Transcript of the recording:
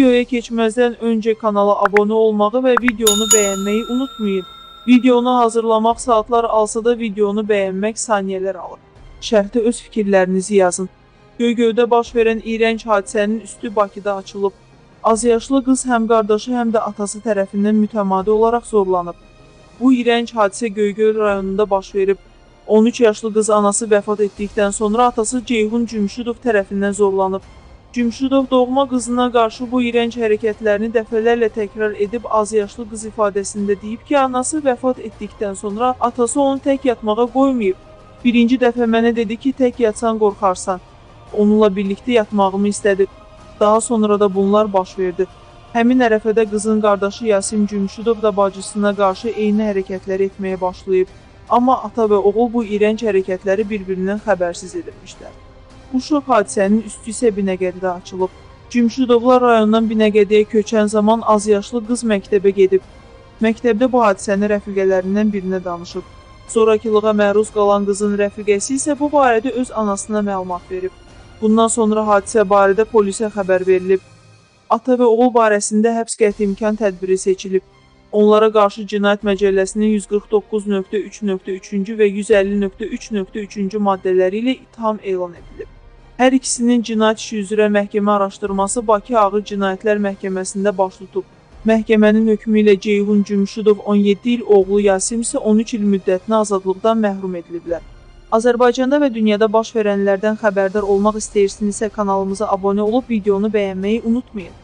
Videoya keçməzdən öncə kanala abunə olmağı və videonu bəyənməyi unutmayın. Videonu hazırlamaq saatlar alsa da videonu bəyənmək saniyələr alır. Şərhdə öz fikirlərinizi yazın. Göygöldə baş verən iyrənc hadisənin üstü Bakıda açılıb. Azyaşlı qız həm qardaşı, həm də atası tərəfindən mütəmadi olaraq zorlanıb. Bu iyrənc hadisə Göygöl rayonunda baş verib. 13 yaşlı qız anası vəfat etdikdən sonra atası Ceyhun Cümşüdov tərəfindən zorlanıb. Cümşüdov doğma qızına qarşı bu iyrənc hərəkətlərini dəfələrlə təkrar edib azyaşlı qız ifadəsində deyib ki, anası vəfat etdikdən sonra atası onu tək yatmağa qoymayıb. Birinci dəfə mənə dedi ki, tək yatsan qorxarsan. Onunla birlikdə yatmağımı istədi. Daha sonra da bunlar baş verdi. Həmin ərəfədə qızın qardaşı Yasim Cümşüdov da bacısına qarşı eyni hərəkətləri etməyə başlayıb. Amma ata və oğul bu iyrənc hərəkətləri bir-birindən xəbərsiz edilmişlər. Bu şok hadisənin üstü isə Binəqədidə açılıb. Cümşüdovlar rayondan Binəqədiyə köçən zaman azyaşlı qız məktəbə gedib. Məktəbdə bu hadisəni rəfiqələrindən birinə danışıb. Zorakılığa məruz qalan qızın rəfiqəsi isə bu barədə öz anasına məlumat verib. Bundan sonra hadisə barədə polisə xəbər verilib. Ata və oğul barəsində həbs qətimkan tədbiri seçilib. Onlara qarşı Cinayət Məcəlləsinin 149.3.3 və 150.3.3 maddələri ilə ittiham elan edilib. Hər ikisinin cinayət işi üzrə məhkəmə araşdırması Bakı Ağır Cinayətlər Məhkəməsində baş tutub. Məhkəmənin hökmü ilə Ceyhun Cümşüdov 17 il, oğlu Yasim isə 13 il müddətinə azadlıqdan məhrum ediliblər. Azərbaycanda və dünyada baş verənlərdən xəbərdar olmaq istəyirsinizsə kanalımıza abunə olub videonu bəyənməyi unutmayın.